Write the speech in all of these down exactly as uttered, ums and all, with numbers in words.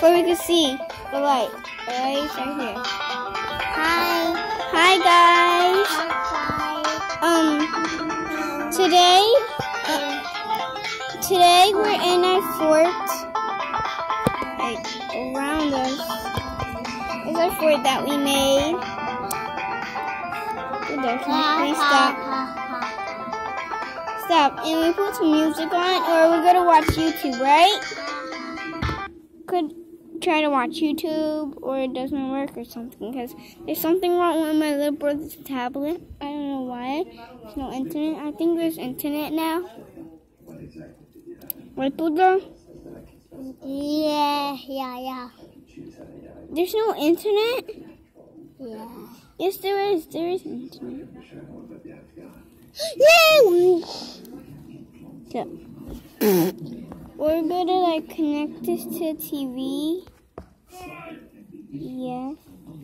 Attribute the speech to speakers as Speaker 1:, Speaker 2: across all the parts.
Speaker 1: where we can see the light. The light's right here.
Speaker 2: Hi.
Speaker 1: Hi guys. Um, today, uh, today we're in our fort. Like around us is our fort that we made. Good there, please stop. Stop. And we put some music on, or we're gonna watch YouTube, right? Could try to watch YouTube, or it doesn't work or something, because there's something wrong with my little brother's tablet. I don't know why. There's no internet. I think there's internet now. Right, Buddha?
Speaker 2: Yeah, yeah, yeah.
Speaker 1: There's no internet?
Speaker 2: Yeah.
Speaker 1: Yes, there is. There is internet.
Speaker 2: Yay!
Speaker 1: So, we're going to like connect this to T V. Yes.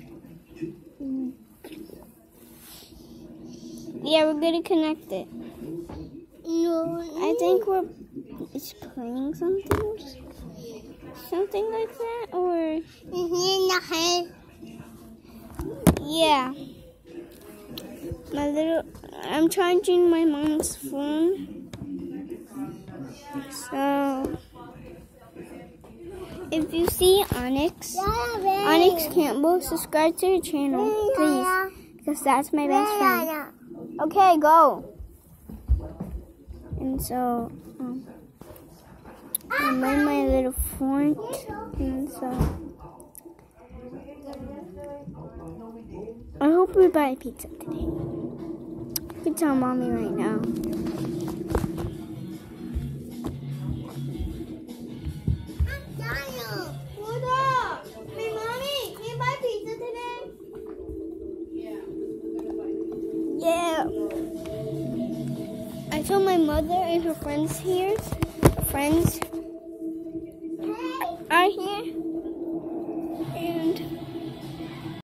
Speaker 1: Yeah, we're going to connect it.
Speaker 2: No.
Speaker 1: I think we're it's playing something or something like that, or yeah. My little, I'm charging my mom's phone. So if you see Onyx, Onyx Campbell, subscribe to her channel, please, because that's my best friend. Okay, go. And so, um, I'm in my little fort, and so I hope we buy pizza today. You can tell mommy right now.
Speaker 2: Hold up! Hey, mommy, can you buy pizza today?
Speaker 1: Yeah. I told my mother and her friends here, her friends are here.